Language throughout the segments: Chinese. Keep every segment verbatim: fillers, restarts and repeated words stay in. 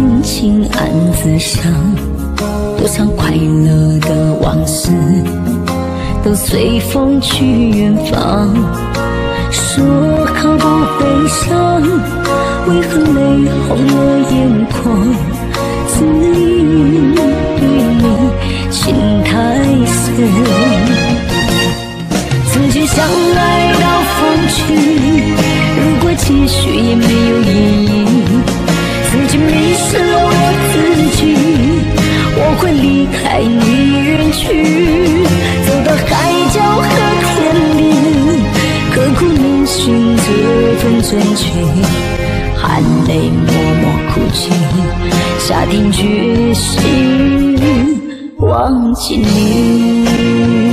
心情暗自伤，多少快乐的往事都随风去远方。说好不悲伤，为何泪红了眼眶？自因对你情太深，曾经相爱到风去，如果继续也没有意义。曾经迷失了我自己，我会离开你远去，走到海角和天边，刻骨铭心这份真情，含泪默默哭泣，下定决心忘记你。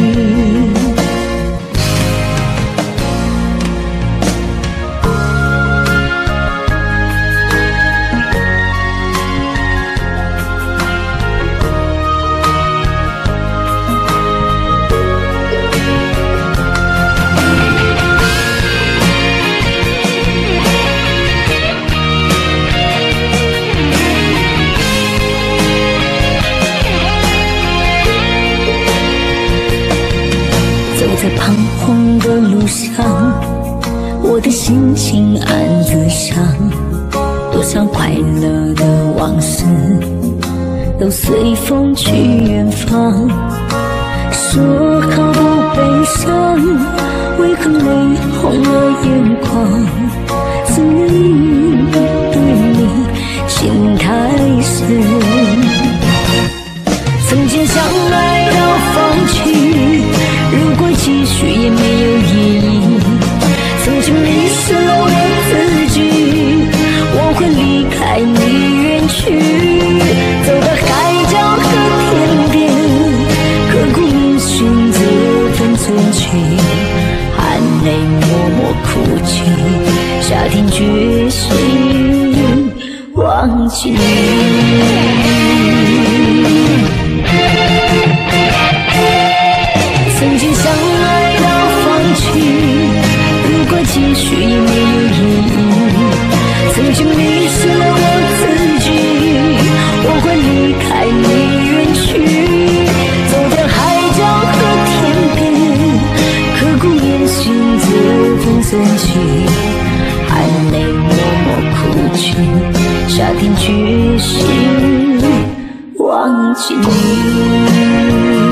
在彷徨的路上，我的心情暗自伤，多少快乐的往事都随风去远方。说好不悲伤，为何泪红了眼眶？自因对你情太深，曾经相爱到放弃，如果继续也没有意义。曾经迷失了我自己，我会离开你远去，走到海角和天边，刻骨铭心这份真情，含泪默默哭泣，下定决心忘记你。曾经相爱到放弃，如果继续也没有意义。曾经迷失了我自己，我会离开你远去，走到海角和天边，刻骨铭心这份真情，含泪默默哭泣，下定决心忘记你。